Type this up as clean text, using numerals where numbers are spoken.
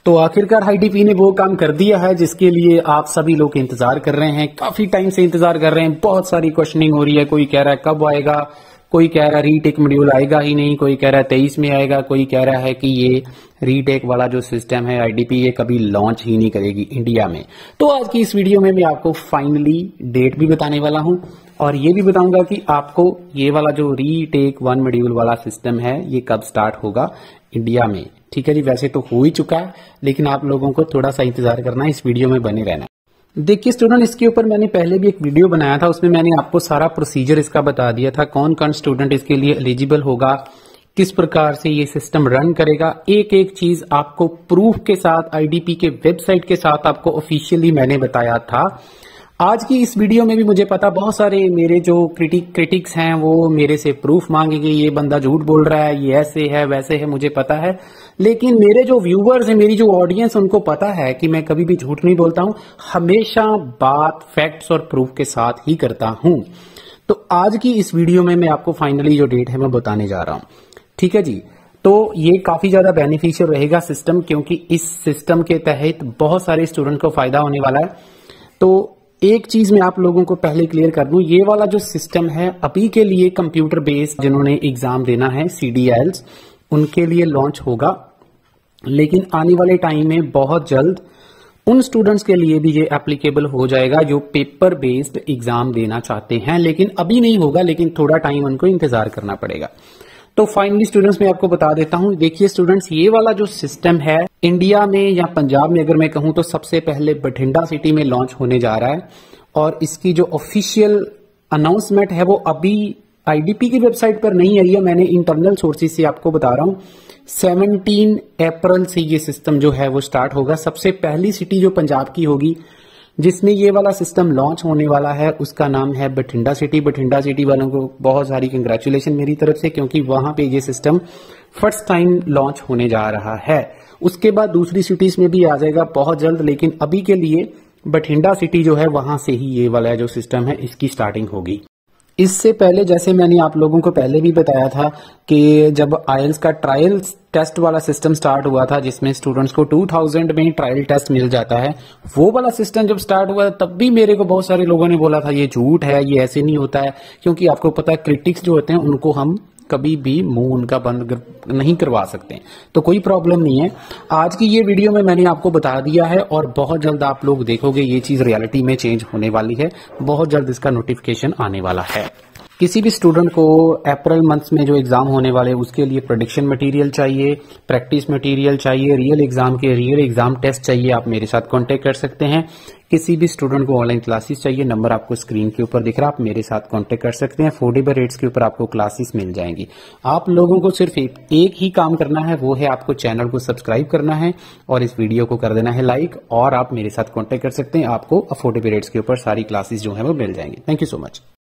तो आखिरकार आईडीपी ने वो काम कर दिया है जिसके लिए आप सभी लोग इंतजार कर रहे हैं, काफी टाइम से इंतजार कर रहे हैं। बहुत सारी क्वेश्चनिंग हो रही है, कोई कह रहा है कब आएगा, कोई कह रहा है रीटेक मॉड्यूल आएगा ही नहीं, कोई कह रहा है 23 में आएगा, कोई कह रहा है कि ये रीटेक वाला जो सिस्टम है आईडीपी ये कभी लॉन्च ही नहीं करेगी इंडिया में। तो आज की इस वीडियो में मैं आपको फाइनली डेट भी बताने वाला हूं और ये भी बताऊंगा कि आपको ये वाला जो रीटेक 1 मॉड्यूल वाला सिस्टम है ये कब स्टार्ट होगा इंडिया में। ठीक है जी, वैसे तो हो ही चुका है लेकिन आप लोगों को थोड़ा सा इंतजार करना है, इस वीडियो में बने रहना। देखिए स्टूडेंट, इसके ऊपर मैंने पहले भी एक वीडियो बनाया था, उसमें मैंने आपको सारा प्रोसीजर इसका बता दिया था, कौन कौन स्टूडेंट इसके लिए एलिजिबल होगा, किस प्रकार से ये सिस्टम रन करेगा, एक एक चीज आपको प्रूफ के साथ आईडीपी के वेबसाइट के साथ आपको ऑफिशियली मैंने बताया था। आज की इस वीडियो में भी मुझे पता बहुत सारे मेरे जो क्रिटिक्स हैं वो मेरे से प्रूफ मांगेंगे, ये बंदा झूठ बोल रहा है, ये ऐसे है वैसे है, मुझे पता है। लेकिन मेरे जो व्यूवर्स हैं, मेरी जो ऑडियंस, उनको पता है कि मैं कभी भी झूठ नहीं बोलता हूं, हमेशा बात फैक्ट्स और प्रूफ के साथ ही करता हूं। तो आज की इस वीडियो में मैं आपको फाइनली जो डेट है मैं बताने जा रहा हूं। ठीक है जी, तो ये काफी ज्यादा बेनिफिशियल रहेगा सिस्टम, क्योंकि इस सिस्टम के तहत बहुत सारे स्टूडेंट को फायदा होने वाला है। तो एक चीज मैं आप लोगों को पहले क्लियर कर दूं, ये वाला जो सिस्टम है अभी के लिए कंप्यूटर बेस्ड जिन्होंने एग्जाम देना है CDLs उनके लिए लॉन्च होगा, लेकिन आने वाले टाइम में बहुत जल्द उन स्टूडेंट्स के लिए भी ये एप्लीकेबल हो जाएगा जो पेपर बेस्ड एग्जाम देना चाहते हैं। लेकिन अभी नहीं होगा, लेकिन थोड़ा टाइम उनको इंतजार करना पड़ेगा। तो फाइनली स्टूडेंट्स मैं आपको बता देता हूं, देखिए स्टूडेंट्स, ये वाला जो सिस्टम है इंडिया में या पंजाब में अगर मैं कहूं तो सबसे पहले बठिंडा सिटी में लॉन्च होने जा रहा है और इसकी जो ऑफिशियल अनाउंसमेंट है वो अभी आईडीपी की वेबसाइट पर नहीं आई है, मैंने इंटरनल सोर्सेज से आपको बता रहा हूं। 17 अप्रैल से ये सिस्टम जो है वो स्टार्ट होगा। सबसे पहली सिटी जो पंजाब की होगी जिसमें ये वाला सिस्टम लॉन्च होने वाला है उसका नाम है बठिंडा सिटी। बठिंडा सिटी वालों को बहुत सारी कंग्रेचुलेशन मेरी तरफ से, क्योंकि वहां पे ये सिस्टम फर्स्ट टाइम लॉन्च होने जा रहा है। उसके बाद दूसरी सिटीज में भी आ जाएगा बहुत जल्द, लेकिन अभी के लिए बठिंडा सिटी जो है वहां से ही ये वाला जो सिस्टम है इसकी स्टार्टिंग होगी। इससे पहले जैसे मैंने आप लोगों को पहले भी बताया था कि जब आईएलटीएस का ट्रायल टेस्ट वाला सिस्टम स्टार्ट हुआ था जिसमें स्टूडेंट्स को 2000 में ट्रायल टेस्ट मिल जाता है, वो वाला सिस्टम जब स्टार्ट हुआ तब भी मेरे को बहुत सारे लोगों ने बोला था ये झूठ है, ये ऐसे नहीं होता है, क्योंकि आपको पता है क्रिटिक्स जो होते हैं उनको हम कभी भी मुंह उनका बंद नहीं करवा सकते। तो कोई प्रॉब्लम नहीं है। आज की ये वीडियो में मैंने आपको बता दिया है और बहुत जल्द आप लोग देखोगे ये चीज रियलिटी में चेंज होने वाली है, बहुत जल्द इसका नोटिफिकेशन आने वाला है। किसी भी स्टूडेंट को अप्रैल मंथ में जो एग्जाम होने वाले उसके लिए प्रेडिक्शन मटेरियल चाहिए, प्रैक्टिस मटेरियल चाहिए, रियल एग्जाम के रियल एग्जाम टेस्ट चाहिए, आप मेरे साथ कांटेक्ट कर सकते हैं। किसी भी स्टूडेंट को ऑनलाइन क्लासेस चाहिए, नंबर आपको स्क्रीन के ऊपर दिख रहा है, आप मेरे साथ कांटेक्ट कर सकते हैं। अफोर्डेबल रेट्स के ऊपर आपको क्लासेस मिल जाएंगी। आप लोगों को सिर्फ एक ही काम करना है, वो है आपको चैनल को सब्सक्राइब करना है और इस वीडियो को कर देना है लाइक, और आप मेरे साथ कांटेक्ट कर सकते हैं। आपको अफोर्डेबल रेट्स के ऊपर सारी क्लासेस जो है वो मिल जाएंगी। Thank you so much.